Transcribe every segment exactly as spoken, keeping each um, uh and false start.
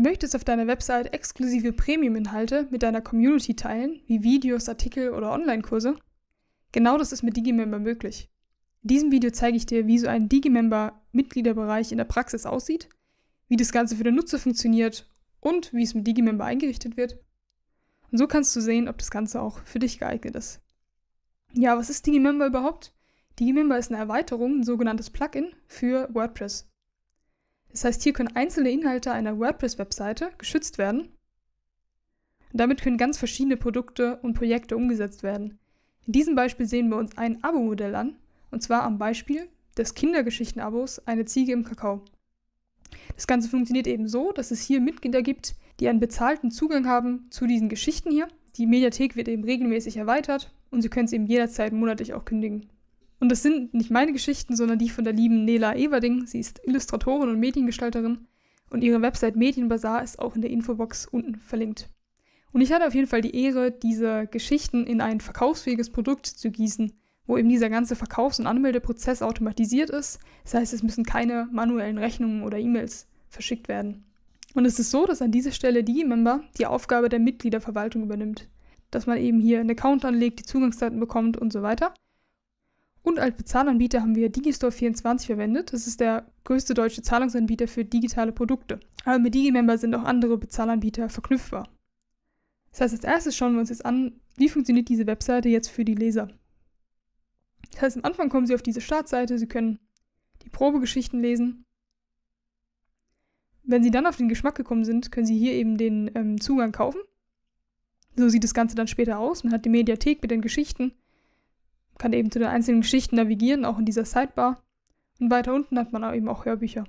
möchtest auf deiner Website exklusive Premium-Inhalte mit deiner Community teilen, wie Videos, Artikel oder Online-Kurse? Genau das ist mit Digimember möglich. In diesem Video zeige ich dir, wie so ein Digimember-Mitgliederbereich in der Praxis aussieht, wie das Ganze für den Nutzer funktioniert und wie es mit Digimember eingerichtet wird. Und so kannst du sehen, ob das Ganze auch für dich geeignet ist. Ja, was ist Digimember überhaupt? Digimember ist eine Erweiterung, ein sogenanntes Plugin für WordPress. Das heißt, hier können einzelne Inhalte einer WordPress-Webseite geschützt werden. Und damit können ganz verschiedene Produkte und Projekte umgesetzt werden. In diesem Beispiel sehen wir uns ein Abo-Modell an, und zwar am Beispiel des Kindergeschichten-Abos Eine Ziege im Kakao. Das Ganze funktioniert eben so, dass es hier Mitglieder gibt, die einen bezahlten Zugang haben zu diesen Geschichten hier. Die Mediathek wird eben regelmäßig erweitert und Sie können es eben jederzeit monatlich auch kündigen. Und das sind nicht meine Geschichten, sondern die von der lieben Nela Everding. Sie ist Illustratorin und Mediengestalterin und ihre Website Medienbazar ist auch in der Infobox unten verlinkt. Und ich hatte auf jeden Fall die Ehre, diese Geschichten in ein verkaufsfähiges Produkt zu gießen, wo eben dieser ganze Verkaufs- und Anmeldeprozess automatisiert ist. Das heißt, es müssen keine manuellen Rechnungen oder E-Mails verschickt werden. Und es ist so, dass an dieser Stelle Digimember die Aufgabe der Mitgliederverwaltung übernimmt. Dass man eben hier einen Account anlegt, die Zugangsdaten bekommt und so weiter. Und als Bezahlanbieter haben wir Digistore vierundzwanzig verwendet. Das ist der größte deutsche Zahlungsanbieter für digitale Produkte. Aber mit Digimember sind auch andere Bezahlanbieter verknüpfbar. Das heißt, als erstes schauen wir uns jetzt an, wie funktioniert diese Webseite jetzt für die Leser. Das heißt, am Anfang kommen Sie auf diese Startseite, Sie können die Probegeschichten lesen. Wenn Sie dann auf den Geschmack gekommen sind, können Sie hier eben den ähm, Zugang kaufen. So sieht das Ganze dann später aus. Man hat die Mediathek mit den Geschichten, kann eben zu den einzelnen Geschichten navigieren, auch in dieser Sidebar. Und weiter unten hat man auch eben auch Hörbücher.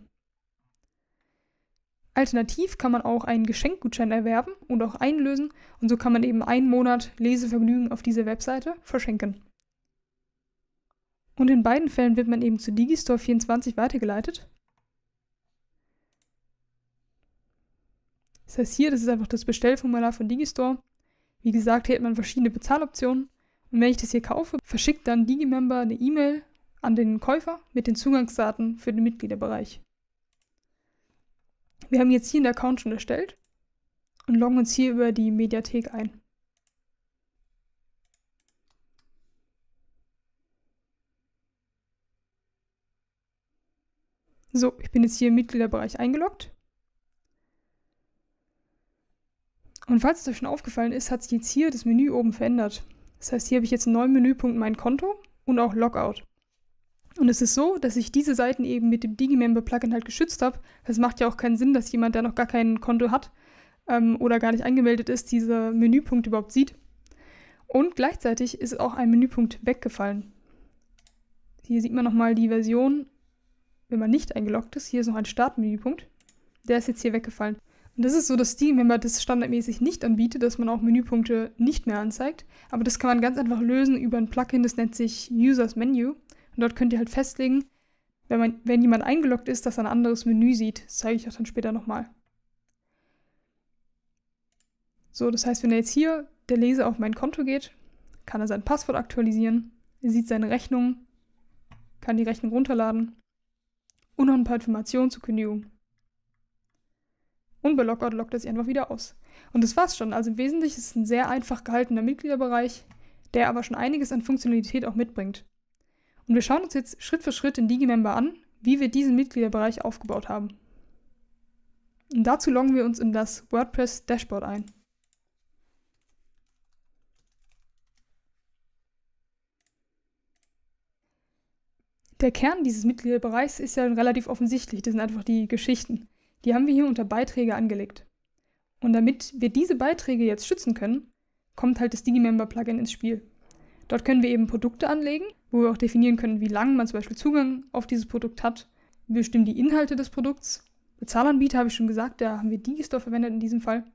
Alternativ kann man auch einen Geschenkgutschein erwerben und auch einlösen. Und so kann man eben einen Monat Lesevergnügen auf dieser Webseite verschenken. Und in beiden Fällen wird man eben zu Digistore vierundzwanzig weitergeleitet. Das heißt hier, das ist einfach das Bestellformular von Digistore. Wie gesagt, hier hat man verschiedene Bezahloptionen. Und wenn ich das hier kaufe, verschickt dann Digimember eine E-Mail an den Käufer mit den Zugangsdaten für den Mitgliederbereich. Wir haben jetzt hier einen Account schon erstellt und loggen uns hier über die Mediathek ein. So, ich bin jetzt hier im Mitgliederbereich eingeloggt. Und falls es euch schon aufgefallen ist, hat sich jetzt hier das Menü oben verändert. Das heißt, hier habe ich jetzt einen neuen Menüpunkt Mein Konto und auch Logout. Und es ist so, dass ich diese Seiten eben mit dem Digimember-Plugin halt geschützt habe. Das macht ja auch keinen Sinn, dass jemand, der noch gar kein Konto hat ähm, oder gar nicht angemeldet ist, diese Menüpunkte überhaupt sieht. Und gleichzeitig ist auch ein Menüpunkt weggefallen. Hier sieht man nochmal die Version, wenn man nicht eingeloggt ist. Hier ist noch ein Startmenüpunkt. Der ist jetzt hier weggefallen. Und das ist so, dass Digimember das standardmäßig nicht anbietet, dass man auch Menüpunkte nicht mehr anzeigt. Aber das kann man ganz einfach lösen über ein Plugin, das nennt sich Users Menu. Und dort könnt ihr halt festlegen, wenn, man, wenn jemand eingeloggt ist, dass er ein anderes Menü sieht. Das zeige ich euch dann später nochmal. So, das heißt, wenn er jetzt hier, der Leser, auf mein Konto geht, kann er sein Passwort aktualisieren. Er sieht seine Rechnung, kann die Rechnung runterladen und noch ein paar Informationen zur Kündigung. Und bei Logout loggt er sich einfach wieder aus. Und das war's schon. Also im Wesentlichen ist es ein sehr einfach gehaltener Mitgliederbereich, der aber schon einiges an Funktionalität auch mitbringt. Und wir schauen uns jetzt Schritt für Schritt in Digimember an, wie wir diesen Mitgliederbereich aufgebaut haben. Und dazu loggen wir uns in das WordPress Dashboard ein. Der Kern dieses Mitgliederbereichs ist ja relativ offensichtlich. Das sind einfach die Geschichten. Die haben wir hier unter Beiträge angelegt. Und damit wir diese Beiträge jetzt schützen können, kommt halt das Digimember-Plugin ins Spiel. Dort können wir eben Produkte anlegen, wo wir auch definieren können, wie lange man zum Beispiel Zugang auf dieses Produkt hat. Wir bestimmen die Inhalte des Produkts. Bezahlanbieter habe ich schon gesagt, da haben wir Digistore verwendet in diesem Fall.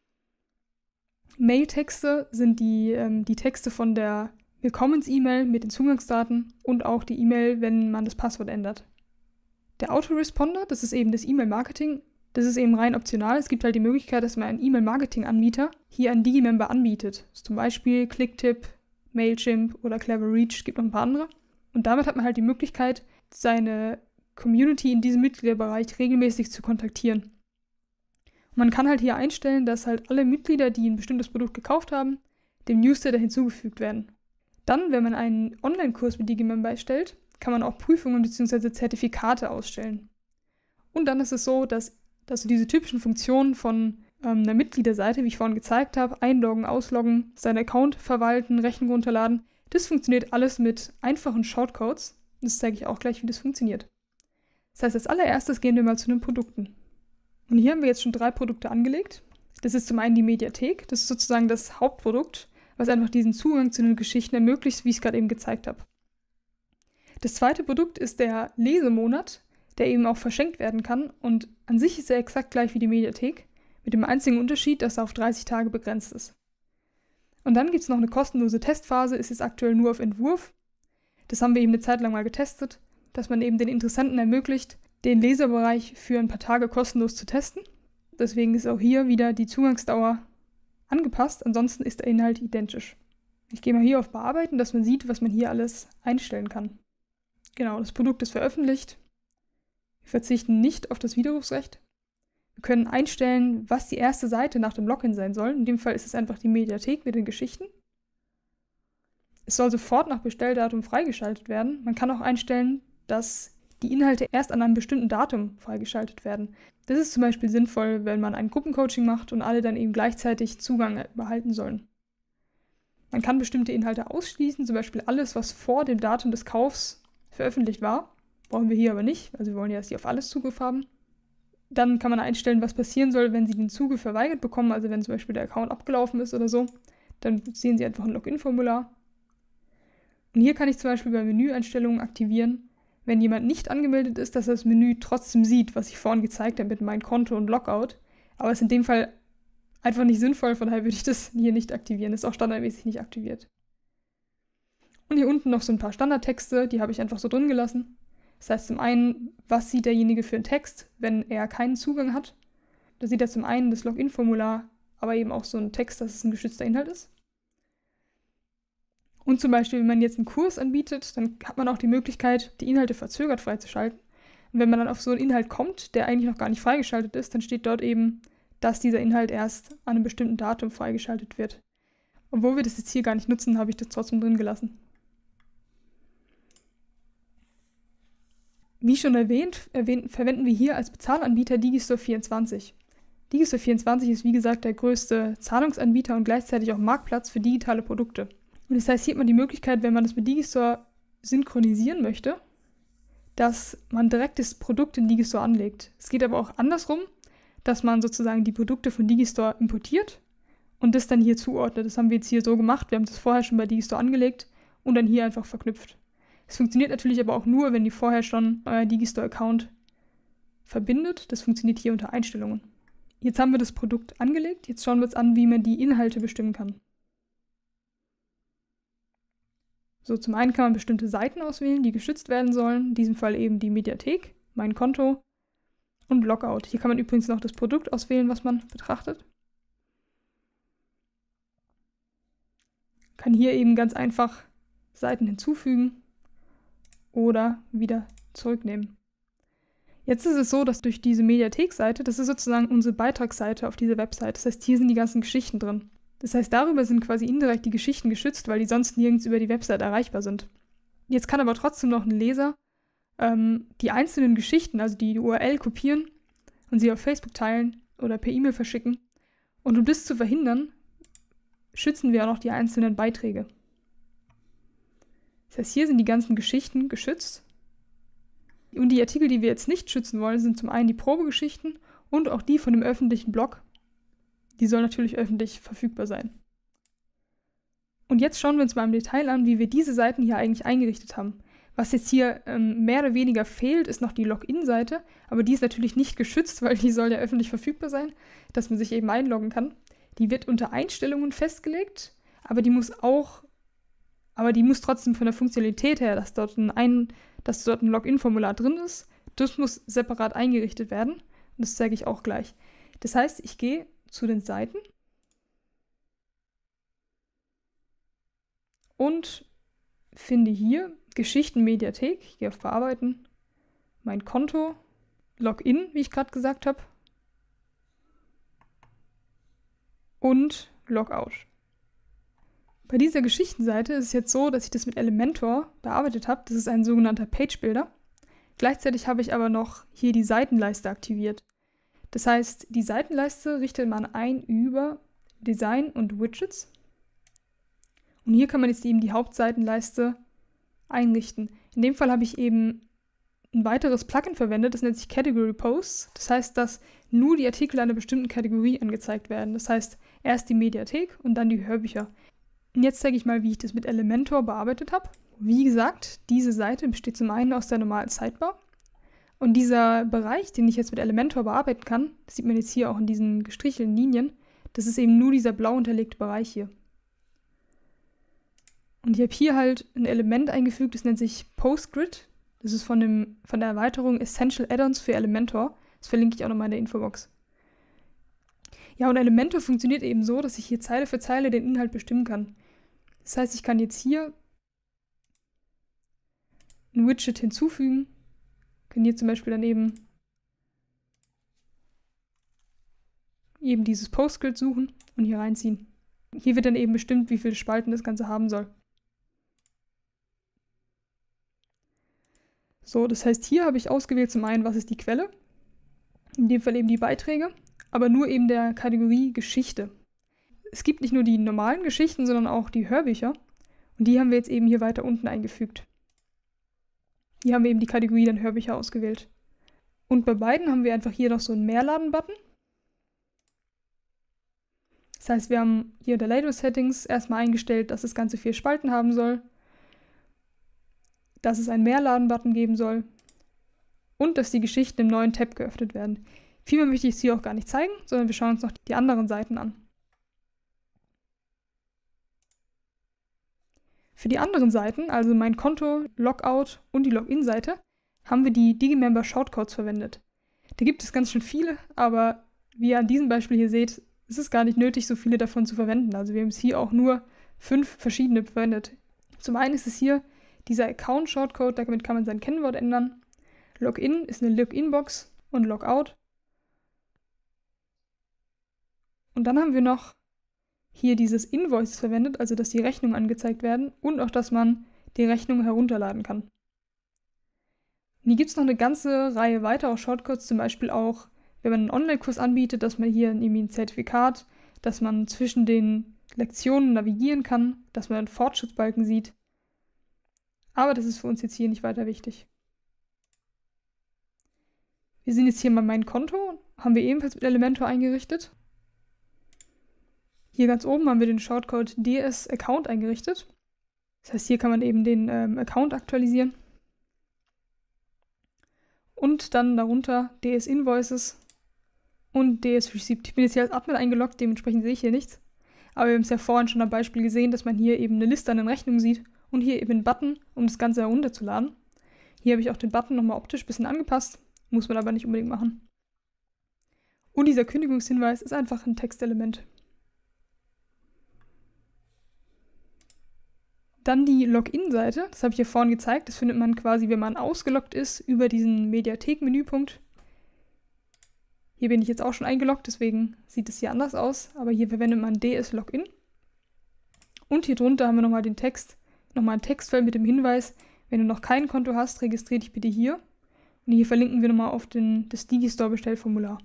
Mailtexte sind die, ähm, die Texte von der Willkommens-E-Mail mit den Zugangsdaten und auch die E-Mail, wenn man das Passwort ändert. Der Autoresponder, das ist eben das E-Mail-Marketing, das ist eben rein optional. Es gibt halt die Möglichkeit, dass man einen E-Mail-Marketing-Anbieter hier an Digimember anbietet. Das ist zum Beispiel Clicktip, Mailchimp oder Cleverreach, es gibt noch ein paar andere. Und damit hat man halt die Möglichkeit, seine Community in diesem Mitgliederbereich regelmäßig zu kontaktieren. Man kann halt hier einstellen, dass halt alle Mitglieder, die ein bestimmtes Produkt gekauft haben, dem Newsletter hinzugefügt werden. Dann, wenn man einen Online-Kurs mit Digimember erstellt, kann man auch Prüfungen bzw. Zertifikate ausstellen. Und dann ist es so, dass, dass diese typischen Funktionen von ähm, einer Mitgliederseite, wie ich vorhin gezeigt habe, einloggen, ausloggen, seinen Account verwalten, Rechnung runterladen, das funktioniert alles mit einfachen Shortcodes. Das zeige ich auch gleich, wie das funktioniert. Das heißt, als allererstes gehen wir mal zu den Produkten. Und hier haben wir jetzt schon drei Produkte angelegt. Das ist zum einen die Mediathek, das ist sozusagen das Hauptprodukt, was einfach diesen Zugang zu den Geschichten ermöglicht, wie ich es gerade eben gezeigt habe. Das zweite Produkt ist der Lesemonat, der eben auch verschenkt werden kann und an sich ist er exakt gleich wie die Mediathek, mit dem einzigen Unterschied, dass er auf dreißig Tage begrenzt ist. Und dann gibt es noch eine kostenlose Testphase, ist jetzt aktuell nur auf Entwurf. Das haben wir eben eine Zeit lang mal getestet, dass man eben den Interessenten ermöglicht, den Leserbereich für ein paar Tage kostenlos zu testen. Deswegen ist auch hier wieder die Zugangsdauer angepasst, ansonsten ist der Inhalt identisch. Ich gehe mal hier auf Bearbeiten, dass man sieht, was man hier alles einstellen kann. Genau, das Produkt ist veröffentlicht. Wir verzichten nicht auf das Widerrufsrecht. Wir können einstellen, was die erste Seite nach dem Login sein soll. In dem Fall ist es einfach die Mediathek mit den Geschichten. Es soll sofort nach Bestelldatum freigeschaltet werden. Man kann auch einstellen, dass die Inhalte erst an einem bestimmten Datum freigeschaltet werden. Das ist zum Beispiel sinnvoll, wenn man ein Gruppencoaching macht und alle dann eben gleichzeitig Zugang behalten sollen. Man kann bestimmte Inhalte ausschließen, zum Beispiel alles, was vor dem Datum des Kaufs veröffentlicht war. Brauchen wir hier aber nicht, also wir wollen ja, dass Sie auf alles Zugriff haben. Dann kann man einstellen, was passieren soll, wenn Sie den Zugriff verweigert bekommen, also wenn zum Beispiel der Account abgelaufen ist oder so. Dann sehen Sie einfach ein Login-Formular. Und hier kann ich zum Beispiel bei Menüeinstellungen aktivieren, wenn jemand nicht angemeldet ist, dass er das Menü trotzdem sieht, was ich vorhin gezeigt habe mit meinem Konto und Logout. Aber es ist in dem Fall einfach nicht sinnvoll, von daher würde ich das hier nicht aktivieren. Das ist auch standardmäßig nicht aktiviert. Und hier unten noch so ein paar Standardtexte, die habe ich einfach so drin gelassen. Das heißt zum einen, was sieht derjenige für einen Text, wenn er keinen Zugang hat. Da sieht er zum einen das Login-Formular, aber eben auch so einen Text, dass es ein geschützter Inhalt ist. Und zum Beispiel, wenn man jetzt einen Kurs anbietet, dann hat man auch die Möglichkeit, die Inhalte verzögert freizuschalten. Und wenn man dann auf so einen Inhalt kommt, der eigentlich noch gar nicht freigeschaltet ist, dann steht dort eben, dass dieser Inhalt erst an einem bestimmten Datum freigeschaltet wird. Obwohl wir das jetzt hier gar nicht nutzen, habe ich das trotzdem drin gelassen. Wie schon erwähnt, erwähnt verwenden wir hier als Bezahlanbieter Digistore vierundzwanzig. Digistore vierundzwanzig ist wie gesagt der größte Zahlungsanbieter und gleichzeitig auch Marktplatz für digitale Produkte. Und das heißt, hier hat man die Möglichkeit, wenn man das mit Digistore synchronisieren möchte, dass man direkt das Produkt in Digistore anlegt. Es geht aber auch andersrum, dass man sozusagen die Produkte von Digistore importiert und das dann hier zuordnet. Das haben wir jetzt hier so gemacht. Wir haben das vorher schon bei Digistore angelegt und dann hier einfach verknüpft. Es funktioniert natürlich aber auch nur, wenn ihr vorher schon euer Digistore-Account verbindet. Das funktioniert hier unter Einstellungen. Jetzt haben wir das Produkt angelegt. Jetzt schauen wir uns an, wie man die Inhalte bestimmen kann. So, zum einen kann man bestimmte Seiten auswählen, die geschützt werden sollen. In diesem Fall eben die Mediathek, mein Konto und Logout. Hier kann man übrigens noch das Produkt auswählen, was man betrachtet. Kann hier eben ganz einfach Seiten hinzufügen oder wieder zurücknehmen. Jetzt ist es so, dass durch diese Mediathek-Seite, das ist sozusagen unsere Beitragsseite auf dieser Website. Das heißt, hier sind die ganzen Geschichten drin. Das heißt, darüber sind quasi indirekt die Geschichten geschützt, weil die sonst nirgends über die Website erreichbar sind. Jetzt kann aber trotzdem noch ein Leser ähm, die einzelnen Geschichten, also die U R L kopieren und sie auf Facebook teilen oder per E-Mail verschicken. Und um das zu verhindern, schützen wir auch noch die einzelnen Beiträge. Das heißt, hier sind die ganzen Geschichten geschützt. Und die Artikel, die wir jetzt nicht schützen wollen, sind zum einen die Probegeschichten und auch die von dem öffentlichen Blog. Die soll natürlich öffentlich verfügbar sein. Und jetzt schauen wir uns mal im Detail an, wie wir diese Seiten hier eigentlich eingerichtet haben. Was jetzt hier ähm, mehr oder weniger fehlt, ist noch die Login-Seite, aber die ist natürlich nicht geschützt, weil die soll ja öffentlich verfügbar sein, dass man sich eben einloggen kann. Die wird unter Einstellungen festgelegt, aber die muss auch, aber die muss trotzdem von der Funktionalität her, dass dort ein, ein dass dort ein Login-Formular drin ist, das muss separat eingerichtet werden und das zeige ich auch gleich. Das heißt, ich gehe zu den Seiten und finde hier Geschichten Mediathek. Ich gehe auf Bearbeiten, mein Konto, Login, wie ich gerade gesagt habe. und Logout. Bei dieser Geschichtenseite ist es jetzt so, dass ich das mit Elementor bearbeitet habe. Das ist ein sogenannter Page Builder. Gleichzeitig habe ich aber noch hier die Seitenleiste aktiviert. Das heißt, die Seitenleiste richtet man ein über Design und Widgets. Und hier kann man jetzt eben die Hauptseitenleiste einrichten. In dem Fall habe ich eben ein weiteres Plugin verwendet, das nennt sich Category Posts. Das heißt, dass nur die Artikel einer bestimmten Kategorie angezeigt werden. Das heißt, erst die Mediathek und dann die Hörbücher. Und jetzt zeige ich mal, wie ich das mit Elementor bearbeitet habe. Wie gesagt, diese Seite besteht zum einen aus der normalen Sidebar. Und dieser Bereich, den ich jetzt mit Elementor bearbeiten kann, das sieht man jetzt hier auch in diesen gestrichelten Linien, das ist eben nur dieser blau unterlegte Bereich hier. Und ich habe hier halt ein Element eingefügt, das nennt sich PostGrid. Das ist von, dem, von der Erweiterung Essential Add-ons für Elementor. Das verlinke ich auch nochmal in der Infobox. Ja, und Elementor funktioniert eben so, dass ich hier Zeile für Zeile den Inhalt bestimmen kann. Das heißt, ich kann jetzt hier ein Widget hinzufügen. Ich kann hier zum Beispiel dann eben, eben dieses PostGrid suchen und hier reinziehen. Hier wird dann eben bestimmt, wie viele Spalten das Ganze haben soll. So, das heißt, hier habe ich ausgewählt zum einen, was ist die Quelle, in dem Fall eben die Beiträge, aber nur eben der Kategorie Geschichte. Es gibt nicht nur die normalen Geschichten, sondern auch die Hörbücher und die haben wir jetzt eben hier weiter unten eingefügt. Hier haben wir eben die Kategorie dann Hörbücher ausgewählt. Und bei beiden haben wir einfach hier noch so einen Mehrladen-Button. Das heißt, wir haben hier in der Layout-Settings erstmal eingestellt, dass das Ganze vier Spalten haben soll, dass es einen Mehrladen-Button geben soll und dass die Geschichten im neuen Tab geöffnet werden. Viel mehr möchte ich es hier auch gar nicht zeigen, sondern wir schauen uns noch die anderen Seiten an. Für die anderen Seiten, also mein Konto, Logout und die Login-Seite, haben wir die Digimember Shortcodes verwendet. Da gibt es ganz schön viele, aber wie ihr an diesem Beispiel hier seht, ist es gar nicht nötig, so viele davon zu verwenden. Also wir haben es hier auch nur fünf verschiedene verwendet. Zum einen ist es hier dieser Account-Shortcode, damit kann man sein Kennwort ändern. Login ist eine Login-Box und Logout. Und dann haben wir noch hier dieses Invoice verwendet, also dass die Rechnungen angezeigt werden und auch, dass man die Rechnung herunterladen kann. Und hier gibt es noch eine ganze Reihe weiterer Shortcodes, zum Beispiel auch, wenn man einen Online-Kurs anbietet, dass man hier irgendwie ein Zertifikat, dass man zwischen den Lektionen navigieren kann, dass man einen Fortschrittsbalken sieht. Aber das ist für uns jetzt hier nicht weiter wichtig. Wir sind jetzt hier bei meinem Konto, haben wir ebenfalls mit Elementor eingerichtet. Hier ganz oben haben wir den Shortcode D S Account eingerichtet. Das heißt, hier kann man eben den ähm, Account aktualisieren. Und dann darunter D S Invoices und D S Receipt. Ich bin jetzt hier als Admin eingeloggt, dementsprechend sehe ich hier nichts. Aber wir haben es ja vorhin schon am Beispiel gesehen, dass man hier eben eine Liste an den Rechnungen sieht und hier eben einen Button, um das Ganze herunterzuladen. Hier habe ich auch den Button nochmal optisch ein bisschen angepasst, muss man aber nicht unbedingt machen. Und dieser Kündigungshinweis ist einfach ein Textelement. Dann die Login-Seite, das habe ich hier vorhin gezeigt, das findet man quasi, wenn man ausgeloggt ist, über diesen Mediathek-Menüpunkt. Hier bin ich jetzt auch schon eingeloggt, deswegen sieht es hier anders aus, aber hier verwendet man D S Login. Und hier drunter haben wir nochmal den Text, nochmal ein Textfeld mit dem Hinweis, wenn du noch kein Konto hast, registriere dich bitte hier. Und hier verlinken wir nochmal auf den, das Digistore-Bestellformular.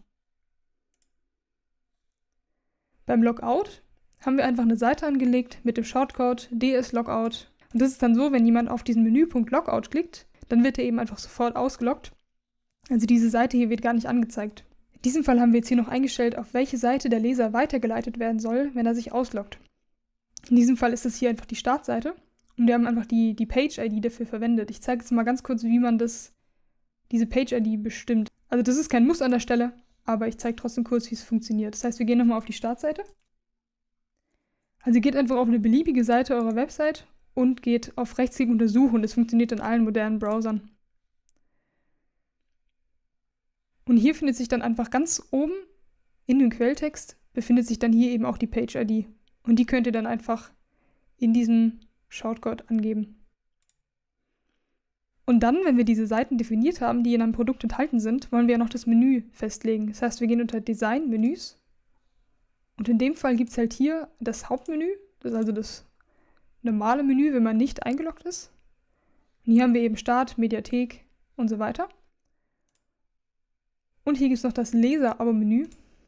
Beim Logout haben wir einfach eine Seite angelegt mit dem Shortcode D S Logout. Und das ist dann so, wenn jemand auf diesen Menüpunkt Logout klickt, dann wird er eben einfach sofort ausgeloggt. Also diese Seite hier wird gar nicht angezeigt. In diesem Fall haben wir jetzt hier noch eingestellt, auf welche Seite der Leser weitergeleitet werden soll, wenn er sich ausloggt. In diesem Fall ist es hier einfach die Startseite und wir haben einfach die, die Page-I D dafür verwendet. Ich zeige jetzt mal ganz kurz, wie man das, diese Page-I D bestimmt. Also das ist kein Muss an der Stelle, aber ich zeige trotzdem kurz, wie es funktioniert. Das heißt, wir gehen nochmal auf die Startseite. Also ihr geht einfach auf eine beliebige Seite eurer Website und geht auf Rechtsklick untersuchen. Das funktioniert in allen modernen Browsern. Und hier findet sich dann einfach ganz oben in dem Quelltext befindet sich dann hier eben auch die Page-I D. Und die könnt ihr dann einfach in diesem Shortcode angeben. Und dann, wenn wir diese Seiten definiert haben, die in einem Produkt enthalten sind, wollen wir ja noch das Menü festlegen. Das heißt, wir gehen unter Design, Menüs Und in dem Fall gibt es halt hier das Hauptmenü, das ist also das normale Menü, wenn man nicht eingeloggt ist. Und hier haben wir eben Start, Mediathek und so weiter. Und hier gibt es noch das Leser-Abo-Menü.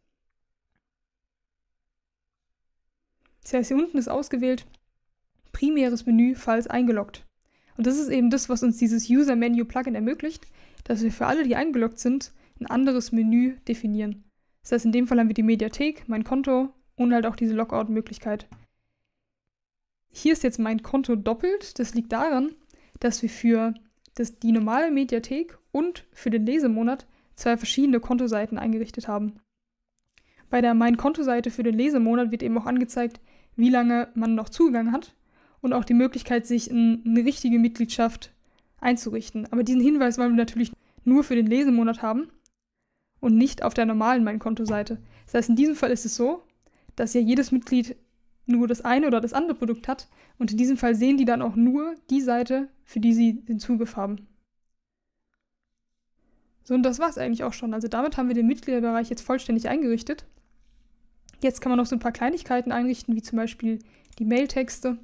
Das heißt, hier unten ist ausgewählt primäres Menü, falls eingeloggt. Und das ist eben das, was uns dieses User-Menu-Plugin ermöglicht, dass wir für alle, die eingeloggt sind, ein anderes Menü definieren. Das heißt, in dem Fall haben wir die Mediathek, mein Konto und halt auch diese Logout-Möglichkeit. Hier ist jetzt mein Konto doppelt. Das liegt daran, dass wir für das, die normale Mediathek und für den Lesemonat zwei verschiedene Kontoseiten eingerichtet haben. Bei der Mein-Konto-Seite für den Lesemonat wird eben auch angezeigt, wie lange man noch Zugang hat und auch die Möglichkeit, sich in eine richtige Mitgliedschaft einzurichten. Aber diesen Hinweis wollen wir natürlich nur für den Lesemonat haben und nicht auf der normalen Mein-Konto-Seite. Das heißt, in diesem Fall ist es so, dass ja jedes Mitglied nur das eine oder das andere Produkt hat und in diesem Fall sehen die dann auch nur die Seite, für die sie den Zugriff haben. So, und das war es eigentlich auch schon. Also damit haben wir den Mitgliederbereich jetzt vollständig eingerichtet. Jetzt kann man noch so ein paar Kleinigkeiten einrichten, wie zum Beispiel die Mailtexte.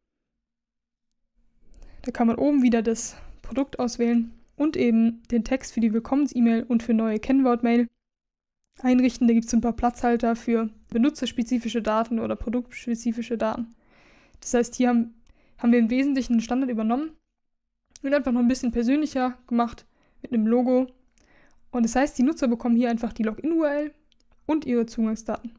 Da kann man oben wieder das Produkt auswählen und eben den Text für die Willkommens-E-Mail und für neue Kennwort-Mail einrichten. Da gibt es ein paar Platzhalter für benutzerspezifische Daten oder produktspezifische Daten. Das heißt, hier haben, haben wir im Wesentlichen den Standard übernommen und einfach noch ein bisschen persönlicher gemacht mit einem Logo. Und das heißt, die Nutzer bekommen hier einfach die Login-U R L und ihre Zugangsdaten.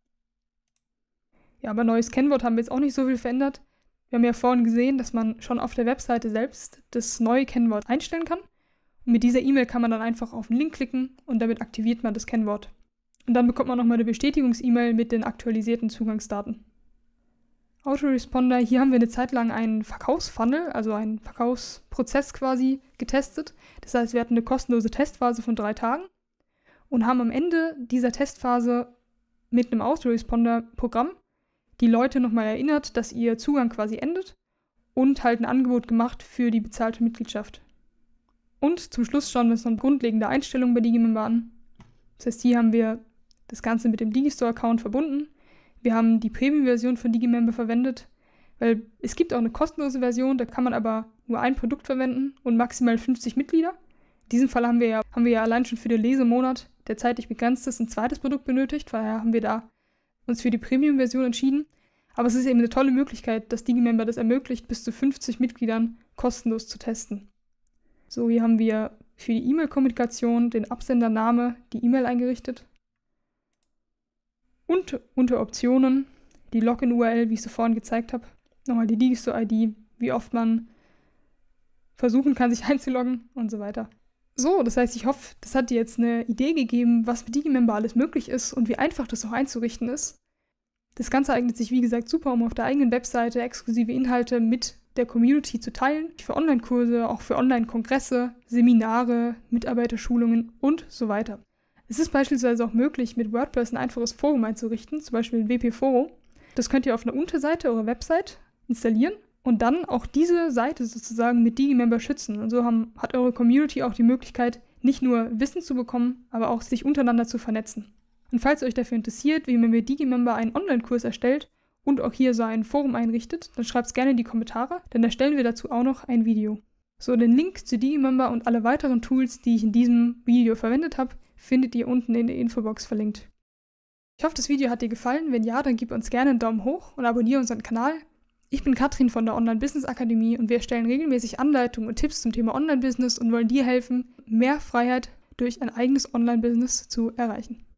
Ja, aber neues Kennwort haben wir jetzt auch nicht so viel verändert. Wir haben ja vorhin gesehen, dass man schon auf der Webseite selbst das neue Kennwort einstellen kann. Und mit dieser E-Mail kann man dann einfach auf den Link klicken und damit aktiviert man das Kennwort. Und dann bekommt man nochmal eine Bestätigungs-E-Mail mit den aktualisierten Zugangsdaten. Autoresponder, hier haben wir eine Zeit lang einen Verkaufsfunnel, also einen Verkaufsprozess quasi getestet. Das heißt, wir hatten eine kostenlose Testphase von drei Tagen und haben am Ende dieser Testphase mit einem Autoresponder-Programm die Leute nochmal erinnert, dass ihr Zugang quasi endet und halt ein Angebot gemacht für die bezahlte Mitgliedschaft. Und zum Schluss schauen wir uns noch eine grundlegende Einstellung bei Digimember an. Das heißt, hier haben wir das Ganze mit dem Digistore-Account verbunden. Wir haben die Premium-Version von Digimember verwendet, weil es gibt auch eine kostenlose Version, da kann man aber nur ein Produkt verwenden und maximal fünfzig Mitglieder. In diesem Fall haben wir ja, haben wir ja allein schon für den Lesemonat, der zeitlich begrenzt ist, ein zweites Produkt benötigt. Daher haben wir da uns für die Premium-Version entschieden. Aber es ist eben eine tolle Möglichkeit, dass Digimember das ermöglicht, bis zu fünfzig Mitgliedern kostenlos zu testen. So, hier haben wir für die E-Mail-Kommunikation den Absendername, die E-Mail eingerichtet. Und unter Optionen die Login-U R L, wie ich es vorhin gezeigt habe. Nochmal die Digistore-I D, wie oft man versuchen kann, sich einzuloggen und so weiter. So, das heißt, ich hoffe, das hat dir jetzt eine Idee gegeben, was mit Digimember alles möglich ist und wie einfach das auch einzurichten ist. Das Ganze eignet sich, wie gesagt, super, um auf der eigenen Webseite exklusive Inhalte mit der Community zu teilen. Für Online-Kurse, auch für Online-Kongresse, Seminare, Mitarbeiterschulungen und so weiter. Es ist beispielsweise auch möglich, mit WordPress ein einfaches Forum einzurichten, zum Beispiel ein W P-Forum. Das könnt ihr auf einer Unterseite eurer Website installieren und dann auch diese Seite sozusagen mit Digimember schützen. Und so haben, hat eure Community auch die Möglichkeit, nicht nur Wissen zu bekommen, aber auch sich untereinander zu vernetzen. Und falls ihr euch dafür interessiert, wie man mit Digimember einen Online-Kurs erstellt und auch hier so ein Forum einrichtet, dann schreibt es gerne in die Kommentare, denn da stellen wir dazu auch noch ein Video. So, den Link zu Digimember und alle weiteren Tools, die ich in diesem Video verwendet habe, findet ihr unten in der Infobox verlinkt. Ich hoffe, das Video hat dir gefallen. Wenn ja, dann gib uns gerne einen Daumen hoch und abonniere unseren Kanal. Ich bin Katrin von der Online-Business-Akademie und wir erstellen regelmäßig Anleitungen und Tipps zum Thema Online-Business und wollen dir helfen, mehr Freiheit durch ein eigenes Online-Business zu erreichen.